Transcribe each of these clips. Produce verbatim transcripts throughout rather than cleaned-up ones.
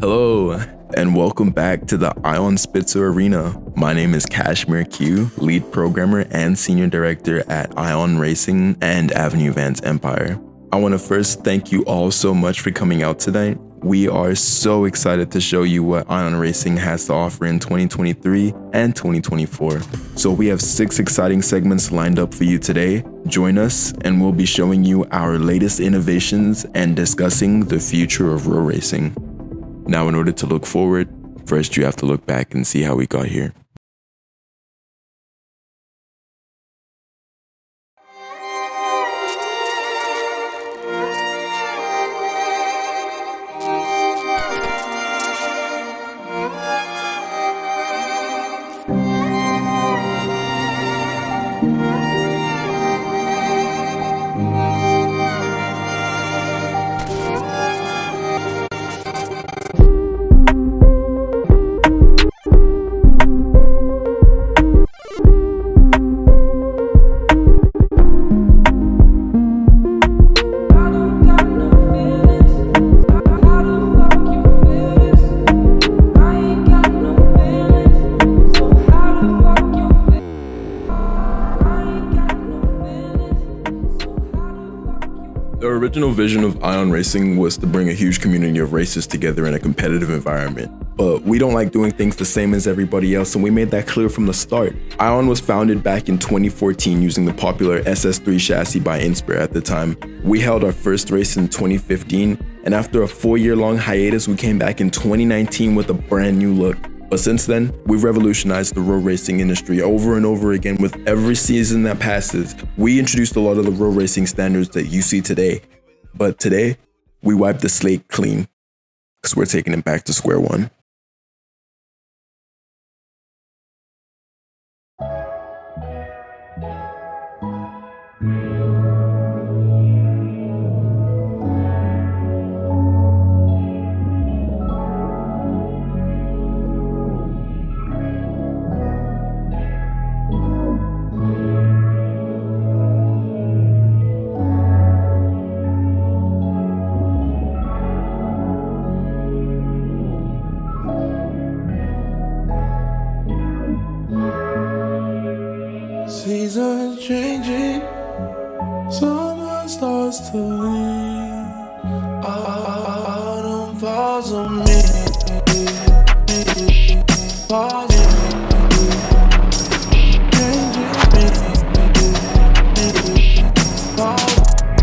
Hello, and welcome back to the Ion Spitzer Arena. My name is Kashmir Q, lead programmer and senior director at Ion Racing and Avenue Vans Empire. I want to first thank you all so much for coming out tonight. We are so excited to show you what Ion Racing has to offer in twenty twenty-three and twenty twenty-four. So we have six exciting segments lined up for you today. Join us and we'll be showing you our latest innovations and discussing the future of road racing. Now, in order to look forward, first you have to look back and see how we got here. The original vision of Ion Racing was to bring a huge community of racers together in a competitive environment. But we don't like doing things the same as everybody else, and we made that clear from the start. Ion was founded back in twenty fourteen using the popular S S three chassis by Inspire at the time. We held our first race in twenty fifteen, and after a four-year long hiatus, we came back in twenty nineteen with a brand new look. But since then, we've revolutionized the road racing industry over and over again. With every season that passes, we introduced a lot of the road racing standards that you see today. But today, we wipe the slate clean, because we're taking it back to square one. Seasons changing, summer starts to leave. Autumn falls on me. Falls on me. Changing me. Falls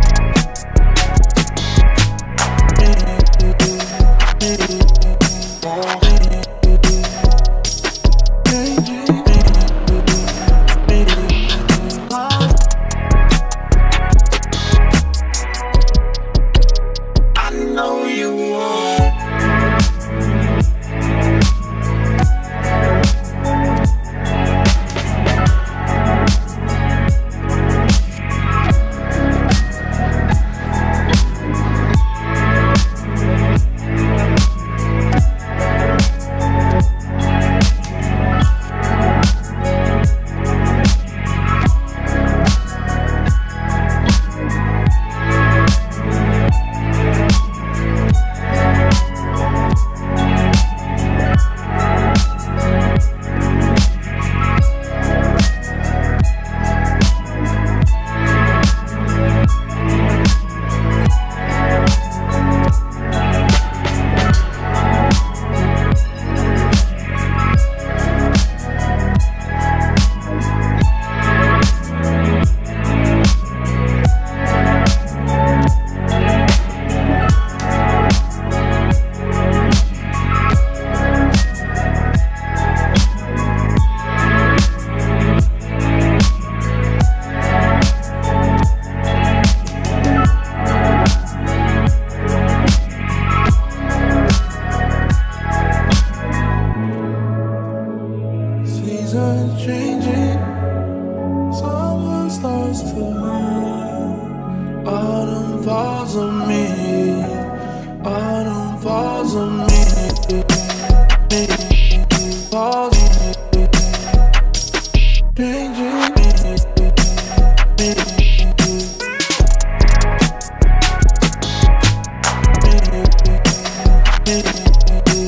changing, summer starts to leave. Autumn falls on me. Autumn falls on me. Falls on me. Changing me. Changing me.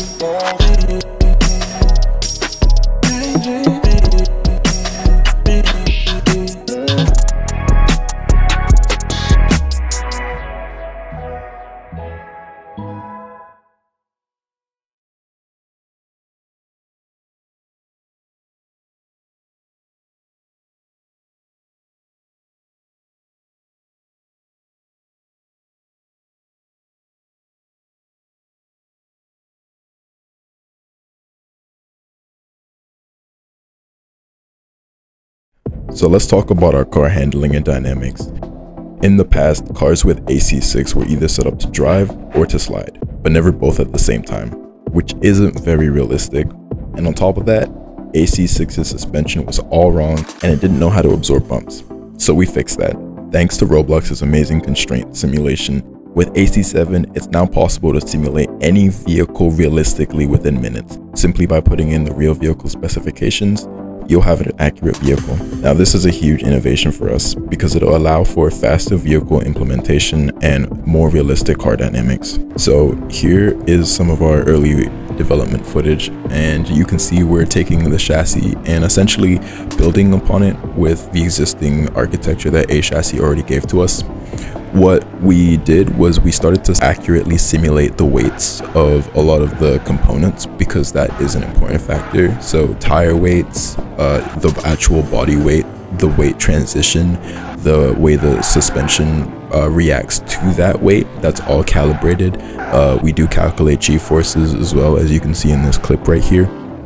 So let's talk about our car handling and dynamics. In the past, cars with A C six were either set up to drive or to slide, but never both at the same time, which isn't very realistic. And on top of that, A C six's suspension was all wrong and it didn't know how to absorb bumps. So we fixed that. Thanks to Roblox's amazing constraint simulation, with A C seven, it's now possible to simulate any vehicle realistically within minutes. Simply by putting in the real vehicle specifications, you'll have an accurate vehicle. Now, this is a huge innovation for us because it'll allow for faster vehicle implementation and more realistic car dynamics. So here is some of our early development footage, and you can see we're taking the chassis and essentially building upon it with the existing architecture that A chassis already gave to us. What we did was we started to accurately simulate the weights of a lot of the components because that is an important factor. So tire weights, uh, the actual body weight, the weight transition, the way the suspension uh, reacts to that weight, that's all calibrated. Uh, we do calculate G-forces as well, as you can see in this clip right here.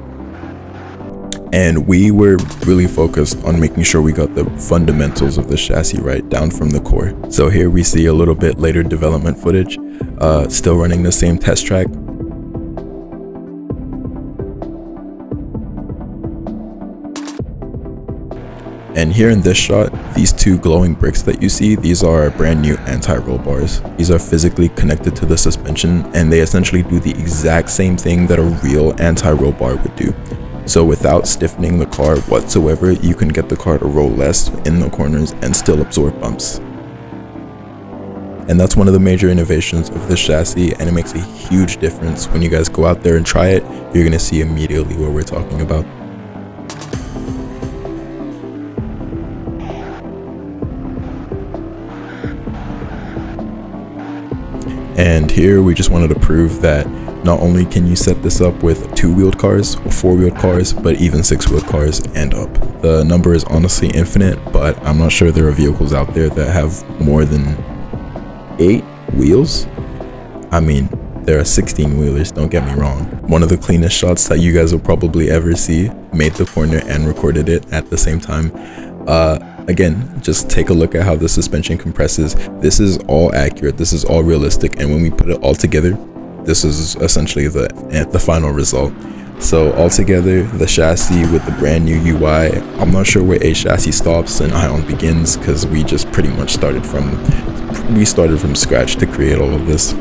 And we were really focused on making sure we got the fundamentals of the chassis right down from the core. So here we see a little bit later development footage, uh, still running the same test track. And here in this shot, these two glowing bricks that you see, these are brand new anti-roll bars. These are physically connected to the suspension, and they essentially do the exact same thing that a real anti-roll bar would do. So without stiffening the car whatsoever, you can get the car to roll less in the corners and still absorb bumps. And that's one of the major innovations of this chassis, and it makes a huge difference. When you guys go out there and try it, you're gonna see immediately what we're talking about. And here we just wanted to prove that not only can you set this up with two-wheeled cars or four-wheeled cars, but even six-wheeled cars and up. The number is honestly infinite, but I'm not sure there are vehicles out there that have more than eight wheels. I mean, there are sixteen wheelers, don't get me wrong. One of the cleanest shots that you guys will probably ever see, made the corner and recorded it at the same time. Uh, Again, just take a look at how the suspension compresses. This is all accurate, this is all realistic, and when we put it all together, this is essentially the, the final result. So altogether, the chassis with the brand new U I, I'm not sure where A chassis stops and Ion begins, because we just pretty much started from, we started from scratch to create all of this.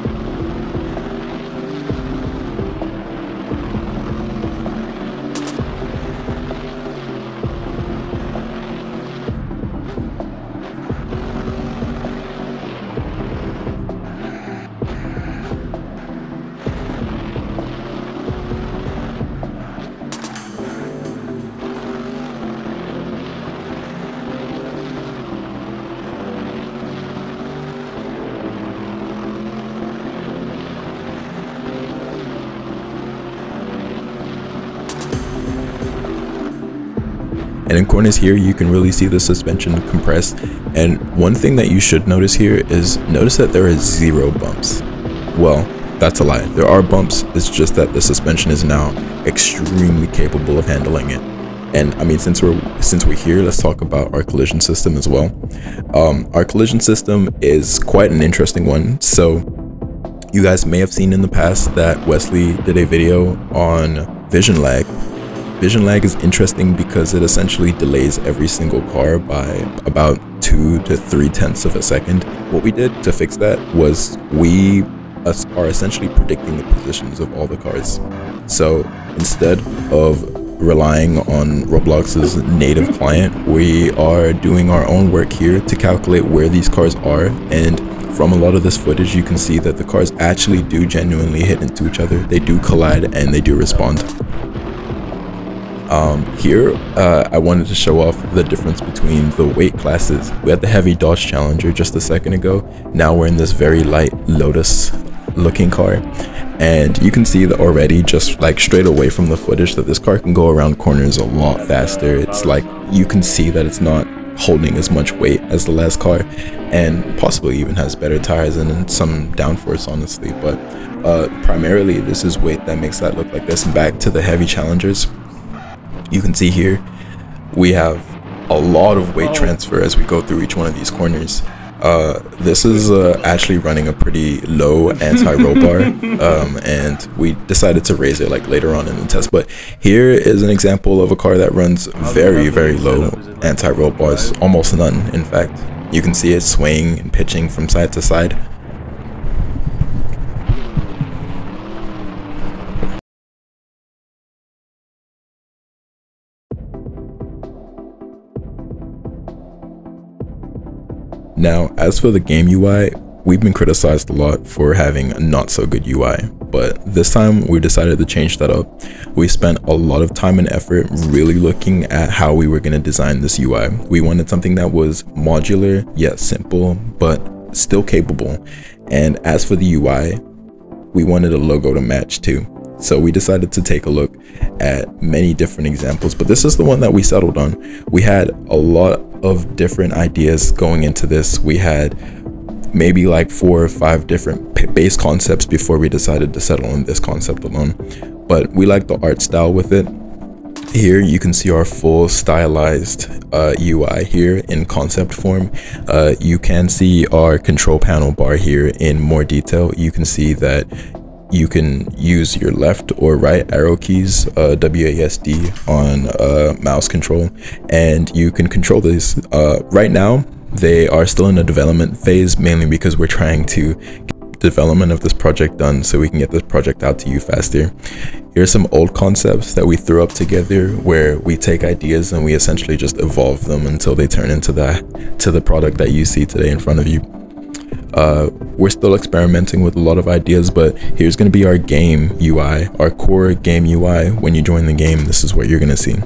And in corners here, you can really see the suspension compress. And one thing that you should notice here is notice that there is zero bumps. Well, that's a lie. There are bumps. It's just that the suspension is now extremely capable of handling it. And I mean, since we're since we're here, let's talk about our collision system as well. Um, our collision system is quite an interesting one. So you guys may have seen in the past that Wesley did a video on vision lag. Vision lag is interesting because it essentially delays every single car by about two to three tenths of a second. What we did to fix that was we are essentially predicting the positions of all the cars. So instead of relying on Roblox's native client, we are doing our own work here to calculate where these cars are, and from a lot of this footage you can see that the cars actually do genuinely hit into each other. They do collide and they do respond. Um, here, uh, I wanted to show off the difference between the weight classes. We had the heavy Dodge Challenger just a second ago. Now we're in this very light Lotus looking car. And you can see that already, just like straight away from the footage, that this car can go around corners a lot faster. It's like you can see that it's not holding as much weight as the last car, and possibly even has better tires and some downforce, honestly. But uh, primarily, this is weight that makes that look like this. And back to the heavy Challengers. You can see here we have a lot of weight transfer as we go through each one of these corners. Uh, this is uh, actually running a pretty low anti-roll bar, um, and we decided to raise it like later on in the test. But here is an example of a car that runs very, very low anti-roll bars, almost none, in fact. You can see it swaying and pitching from side to side. Now, as for the game U I, we've been criticized a lot for having a not so good U I, but this time we decided to change that up. We spent a lot of time and effort really looking at how we were going to design this U I. We wanted something that was modular, yet simple, but still capable. And as for the U I, we wanted a logo to match too. So we decided to take a look at many different examples, but this is the one that we settled on. We had a lot of different ideas going into this. We had maybe like four or five different base concepts before we decided to settle on this concept alone. But we like the art style with it. Here you can see our full stylized uh, U I here in concept form. Uh, you can see our control panel bar here in more detail. You can see that you can use your left or right arrow keys, uh, W A S D on uh, mouse control, and you can control this. Uh, right now, they are still in the development phase, mainly because we're trying to get the development of this project done so we can get this project out to you faster. Here's some old concepts that we threw up together where we take ideas and we essentially just evolve them until they turn into the, to the product that you see today in front of you. Uh, we're still experimenting with a lot of ideas, but here's going to be our game U I, our core game U I. When you join the game, this is what you're going to see.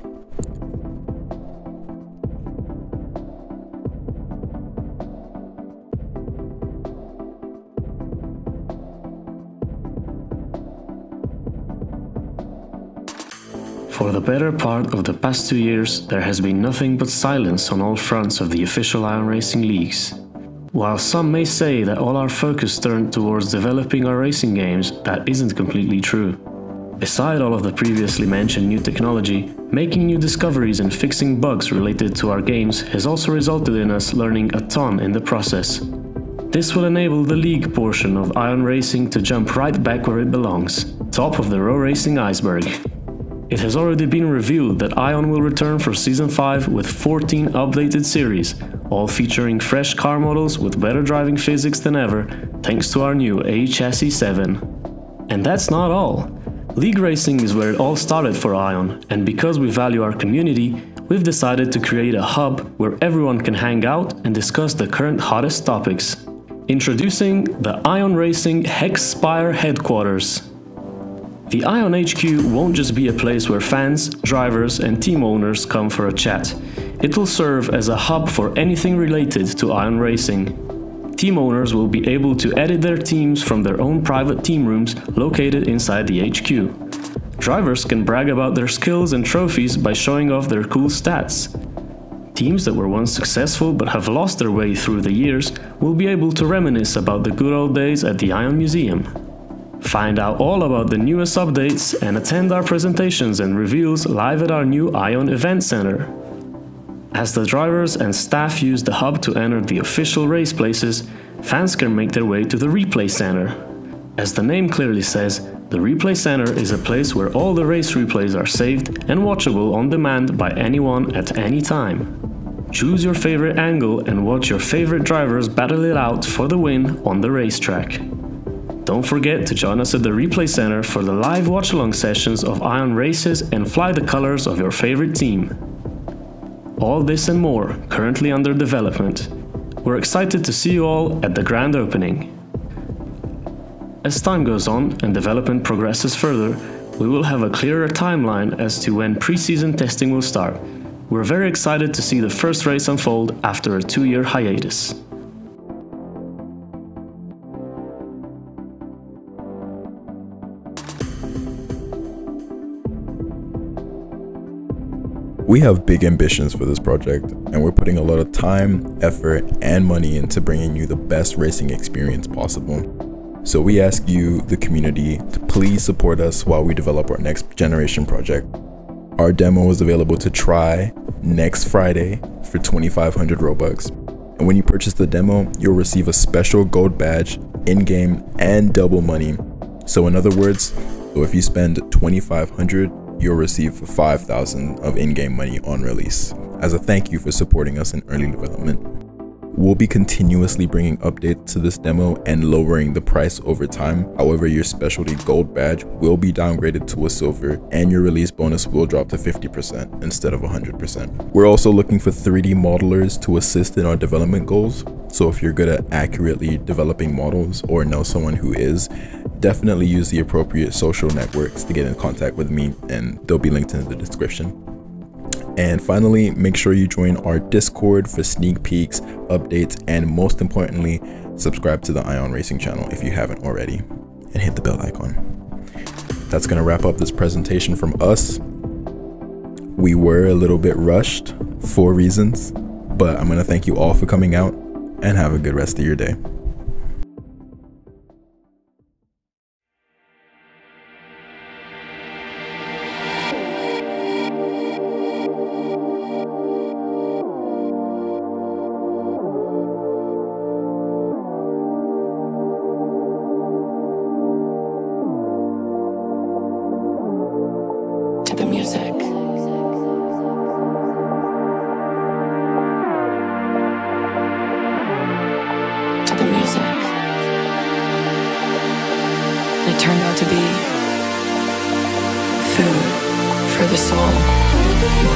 For the better part of the past two years, there has been nothing but silence on all fronts of the official Ion Racing leagues. While some may say that all our focus turned towards developing our racing games, that isn't completely true. Beside all of the previously mentioned new technology, making new discoveries and fixing bugs related to our games has also resulted in us learning a ton in the process. This will enable the league portion of Ion Racing to jump right back where it belongs, top of the row racing iceberg. It has already been revealed that Ion will return for Season five with fourteen updated series, all featuring fresh car models with better driving physics than ever, thanks to our new A Chassis seven. And that's not all. League racing is where it all started for Ion, and because we value our community, we've decided to create a hub where everyone can hang out and discuss the current hottest topics. Introducing the Ion Racing Hex Spire headquarters. The Ion H Q won't just be a place where fans, drivers and team owners come for a chat. It will serve as a hub for anything related to Ion Racing. Team owners will be able to edit their teams from their own private team rooms located inside the H Q. Drivers can brag about their skills and trophies by showing off their cool stats. Teams that were once successful but have lost their way through the years will be able to reminisce about the good old days at the Ion Museum. Find out all about the newest updates and attend our presentations and reveals live at our new Ion Event Center. As the drivers and staff use the hub to enter the official race places, fans can make their way to the Replay Center. As the name clearly says, the Replay Center is a place where all the race replays are saved and watchable on demand by anyone at any time. Choose your favorite angle and watch your favorite drivers battle it out for the win on the racetrack. Don't forget to join us at the Replay Center for the live watch-along sessions of Ion races and fly the colors of your favorite team. All this and more currently under development. We're excited to see you all at the grand opening. As time goes on and development progresses further, we will have a clearer timeline as to when pre-season testing will start. We're very excited to see the first race unfold after a two-year hiatus. We have big ambitions for this project, and we're putting a lot of time, effort, and money into bringing you the best racing experience possible. So we ask you, the community, to please support us while we develop our next generation project. Our demo is available to try next Friday for twenty-five hundred Robux. And when you purchase the demo, you'll receive a special gold badge, in-game, and double money. So in other words, so if you spend twenty-five hundred, you'll receive five thousand of in-game money on release as a thank you for supporting us in early development. We'll be continuously bringing updates to this demo and lowering the price over time. However, your specialty gold badge will be downgraded to a silver, and your release bonus will drop to fifty percent instead of one hundred percent. We're also looking for three D modelers to assist in our development goals. So if you're good at accurately developing models or know someone who is, definitely use the appropriate social networks to get in contact with me, and they'll be linked in the description. And finally, make sure you join our Discord for sneak peeks, updates, and most importantly, subscribe to the Ion Racing channel if you haven't already, and hit the bell icon. That's gonna wrap up this presentation from us. We were a little bit rushed for reasons, but I'm gonna thank you all for coming out, and have a good rest of your day. To the music. To the music. It turned out to be food for the soul.